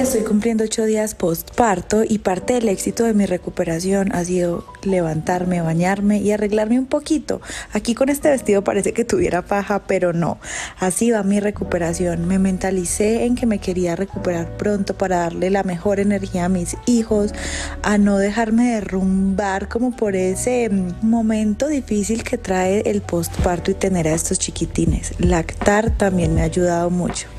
Estoy cumpliendo 8 días postparto y parte del éxito de mi recuperación ha sido levantarme, bañarme y arreglarme un poquito. Aquí con este vestido parece que tuviera faja, pero no. Así va mi recuperación. Me mentalicé en que me quería recuperar pronto para darle la mejor energía a mis hijos, a no dejarme derrumbar como por ese momento difícil que trae el postparto y tener a estos chiquitines. Lactar también me ha ayudado mucho.